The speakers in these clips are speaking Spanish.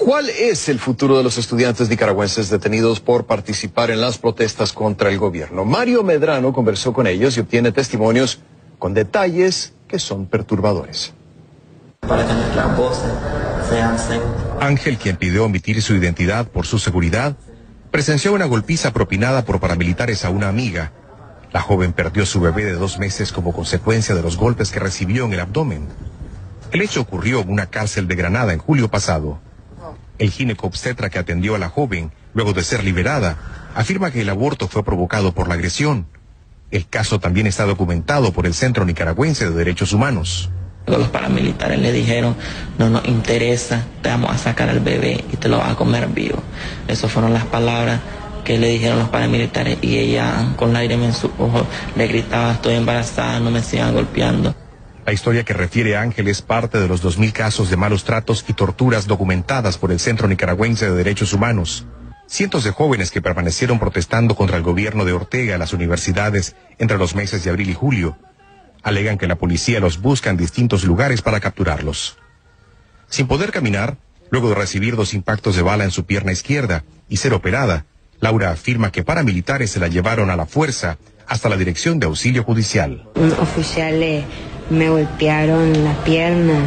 ¿Cuál es el futuro de los estudiantes nicaragüenses detenidos por participar en las protestas contra el gobierno? Mario Medrano conversó con ellos y obtiene testimonios con detalles que son perturbadores. Para que nuestras voces sean Ángel, quien pidió omitir su identidad por su seguridad, presenció una golpiza propinada por paramilitares a una amiga. La joven perdió su bebé de 2 meses como consecuencia de los golpes que recibió en el abdomen. El hecho ocurrió en una cárcel de Granada en julio pasado. El ginecobstetra que atendió a la joven, luego de ser liberada, afirma que el aborto fue provocado por la agresión. El caso también está documentado por el Centro Nicaragüense de Derechos Humanos. Los paramilitares le dijeron: no nos interesa, te vamos a sacar al bebé y te lo vas a comer vivo. Esas fueron las palabras que le dijeron los paramilitares, y ella, con lágrimas en sus ojos, le gritaba: estoy embarazada, no me sigan golpeando. La historia que refiere Ángel es parte de los 2000 casos de malos tratos y torturas documentadas por el Centro Nicaragüense de Derechos Humanos. Cientos de jóvenes que permanecieron protestando contra el gobierno de Ortega en las universidades entre los meses de abril y julio alegan que la policía los busca en distintos lugares para capturarlos. Sin poder caminar, luego de recibir 2 impactos de bala en su pierna izquierda y ser operada, Laura afirma que paramilitares se la llevaron a la fuerza hasta la Dirección de Auxilio Judicial. Oficiales me golpearon la pierna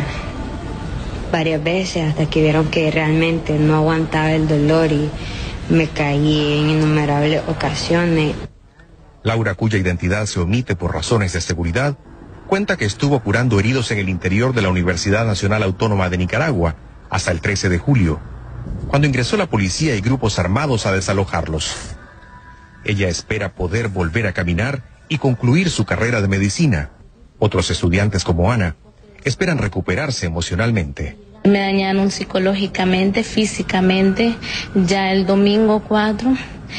varias veces hasta que vieron que realmente no aguantaba el dolor y me caí en innumerables ocasiones. Laura, cuya identidad se omite por razones de seguridad, cuenta que estuvo curando heridos en el interior de la Universidad Nacional Autónoma de Nicaragua hasta el 13 de julio, cuando ingresó la policía y grupos armados a desalojarlos. Ella espera poder volver a caminar y concluir su carrera de medicina. Otros estudiantes como Ana esperan recuperarse emocionalmente. Me dañaron psicológicamente, físicamente. Ya el domingo 4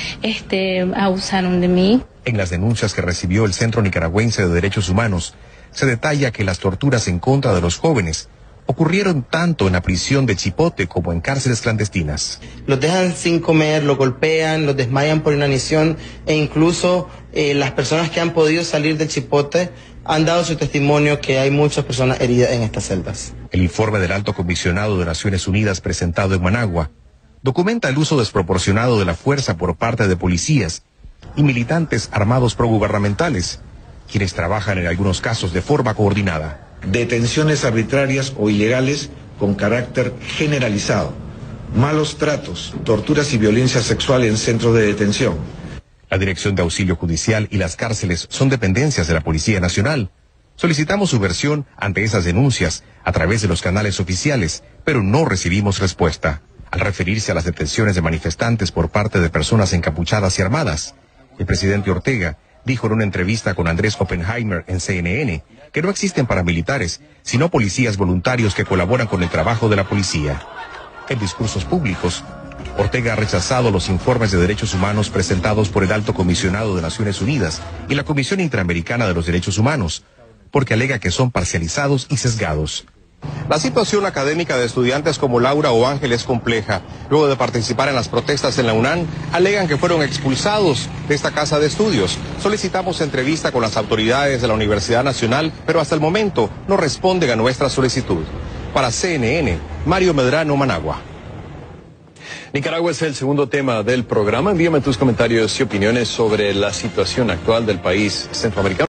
abusaron de mí. En las denuncias que recibió el Centro Nicaragüense de Derechos Humanos, se detalla que las torturas en contra de los jóvenes ocurrieron tanto en la prisión de Chipote como en cárceles clandestinas. Los dejan sin comer, los golpean, los desmayan por inanición, e incluso las personas que han podido salir del Chipote han dado su testimonio que hay muchas personas heridas en estas celdas. El informe del Alto Comisionado de Naciones Unidas presentado en Managua documenta el uso desproporcionado de la fuerza por parte de policías y militantes armados progubernamentales, quienes trabajan en algunos casos de forma coordinada. Detenciones arbitrarias o ilegales con carácter generalizado, malos tratos, torturas y violencia sexual en centros de detención. La Dirección de Auxilio Judicial y las cárceles son dependencias de la Policía Nacional. Solicitamos su versión ante esas denuncias a través de los canales oficiales, pero no recibimos respuesta. Al referirse a las detenciones de manifestantes por parte de personas encapuchadas y armadas, el presidente Ortega dijo en una entrevista con Andrés Oppenheimer en CNN que no existen paramilitares, sino policías voluntarios que colaboran con el trabajo de la policía. En discursos públicos, Ortega ha rechazado los informes de derechos humanos presentados por el Alto Comisionado de Naciones Unidas y la Comisión Interamericana de los Derechos Humanos, porque alega que son parcializados y sesgados. La situación académica de estudiantes como Laura o Ángel es compleja. Luego de participar en las protestas en la UNAM, alegan que fueron expulsados de esta casa de estudios. Solicitamos entrevista con las autoridades de la Universidad Nacional, pero hasta el momento no responden a nuestra solicitud. Para CNN, Mario Medrano, Managua. Nicaragua es el segundo tema del programa. Envíame tus comentarios y opiniones sobre la situación actual del país centroamericano.